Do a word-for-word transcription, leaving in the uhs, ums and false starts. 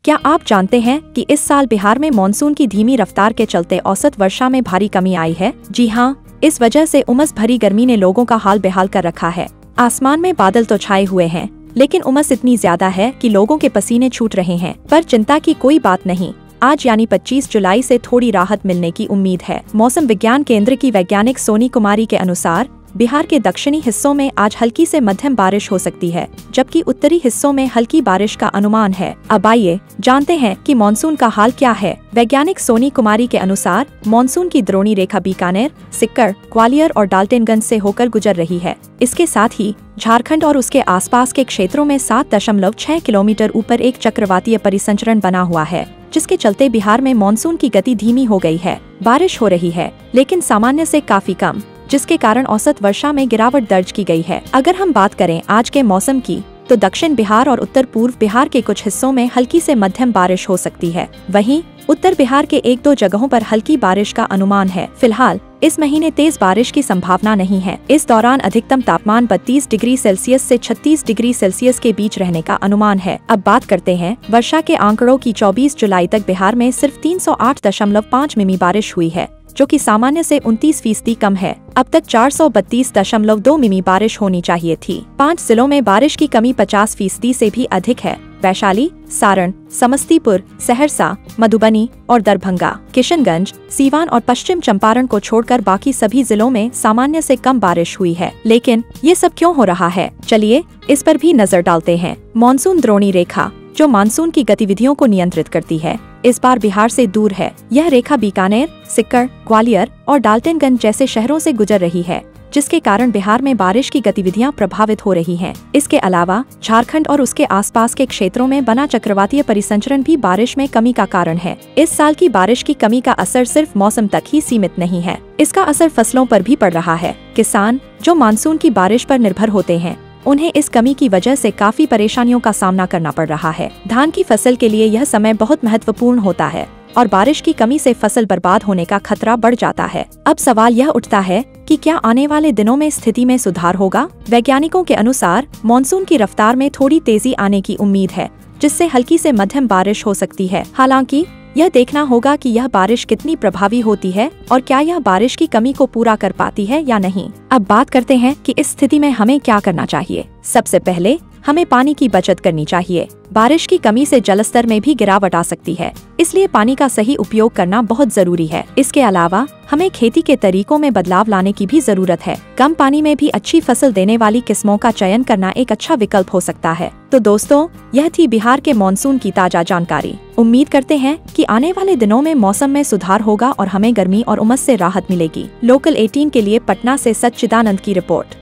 क्या आप जानते हैं कि इस साल बिहार में मानसून की धीमी रफ्तार के चलते औसत वर्षा में भारी कमी आई है? जी हाँ, इस वजह से उमस भरी गर्मी ने लोगों का हाल बेहाल कर रखा है। आसमान में बादल तो छाए हुए हैं, लेकिन उमस इतनी ज्यादा है कि लोगों के पसीने छूट रहे हैं। पर चिंता की कोई बात नहीं, आज यानी पच्चीस जुलाई से थोड़ी राहत मिलने की उम्मीद है। मौसम विज्ञान केंद्र की वैज्ञानिक सोनी कुमारी के अनुसार बिहार के दक्षिणी हिस्सों में आज हल्की से मध्यम बारिश हो सकती है, जबकि उत्तरी हिस्सों में हल्की बारिश का अनुमान है। अब आइए जानते हैं कि मानसून का हाल क्या है। वैज्ञानिक सोनी कुमारी के अनुसार मानसून की द्रोणी रेखा बीकानेर, सिक्कर, ग्वालियर और डाल्टनगंज से होकर गुजर रही है। इसके साथ ही झारखंड और उसके आसपास के क्षेत्रों में सात दशमलव छह किलोमीटर ऊपर एक चक्रवातीय परिसंचरण बना हुआ है, जिसके चलते बिहार में मानसून की गति धीमी हो गई है। बारिश हो रही है, लेकिन सामान्य से काफी कम, जिसके कारण औसत वर्षा में गिरावट दर्ज की गई है। अगर हम बात करें आज के मौसम की, तो दक्षिण बिहार और उत्तर पूर्व बिहार के कुछ हिस्सों में हल्की से मध्यम बारिश हो सकती है। वहीं उत्तर बिहार के एक दो जगहों पर हल्की बारिश का अनुमान है। फिलहाल इस महीने तेज बारिश की संभावना नहीं है। इस दौरान अधिकतम तापमान बत्तीस डिग्री सेल्सियस से छत्तीस डिग्री सेल्सियस के बीच रहने का अनुमान है। अब बात करते हैं वर्षा के आंकड़ों की। चौबीस जुलाई तक बिहार में सिर्फ तीन सौ आठ दशमलव पाँच मिमी बारिश हुई है, जो कि सामान्य से उनतीस फीसदी कम है। अब तक चार सौ बत्तीस दशमलव दो मिमी बारिश होनी चाहिए थी। पाँच जिलों में बारिश की कमी पचास फीसदी से भी अधिक है। वैशाली, सारण, समस्तीपुर, सहरसा, मधुबनी और दरभंगा, किशनगंज, सीवान और पश्चिम चंपारण को छोड़कर बाकी सभी जिलों में सामान्य से कम बारिश हुई है। लेकिन ये सब क्यों हो रहा है? चलिए इस पर भी नजर डालते हैं। मानसून द्रोणी रेखा, जो मानसून की गतिविधियों को नियंत्रित करती है, इस बार बिहार से दूर है। यह रेखा बीकानेर, सिक्कर, ग्वालियर और डाल्टनगंज जैसे शहरों से गुजर रही है, जिसके कारण बिहार में बारिश की गतिविधियां प्रभावित हो रही हैं। इसके अलावा झारखंड और उसके आसपास के क्षेत्रों में बना चक्रवातीय परिसंचरण भी बारिश में कमी का कारण है। इस साल की बारिश की कमी का असर सिर्फ मौसम तक ही सीमित नहीं है, इसका असर फसलों पर भी पड़ रहा है। किसान जो मानसून की बारिश पर निर्भर होते हैं, उन्हें इस कमी की वजह से काफी परेशानियों का सामना करना पड़ रहा है। धान की फसल के लिए यह समय बहुत महत्वपूर्ण होता है और बारिश की कमी से फसल बर्बाद होने का खतरा बढ़ जाता है। अब सवाल यह उठता है कि क्या आने वाले दिनों में स्थिति में सुधार होगा? वैज्ञानिकों के अनुसार मानसून की रफ्तार में थोड़ी तेजी आने की उम्मीद है, जिससे हल्की से मध्यम बारिश हो सकती है। हालांकि यह देखना होगा कि यह बारिश कितनी प्रभावी होती है और क्या यह बारिश की कमी को पूरा कर पाती है या नहीं। अब बात करते हैं कि इस स्थिति में हमें क्या करना चाहिए। सबसे पहले हमें पानी की बचत करनी चाहिए। बारिश की कमी से जलस्तर में भी गिरावट आ सकती है, इसलिए पानी का सही उपयोग करना बहुत जरूरी है। इसके अलावा हमें खेती के तरीकों में बदलाव लाने की भी जरूरत है। कम पानी में भी अच्छी फसल देने वाली किस्मों का चयन करना एक अच्छा विकल्प हो सकता है। तो दोस्तों, यह थी बिहार के मानसून की ताजा जानकारी। उम्मीद करते हैं कि आने वाले दिनों में मौसम में सुधार होगा और हमें गर्मी और उमस से राहत मिलेगी। लोकल अठारह के लिए पटना से सच्चिदानंद की रिपोर्ट।